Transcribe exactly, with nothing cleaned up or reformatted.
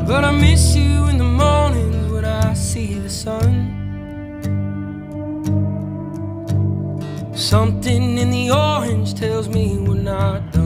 But I miss you in the mornings when I see the sun. Something in the orange tells me we're not done.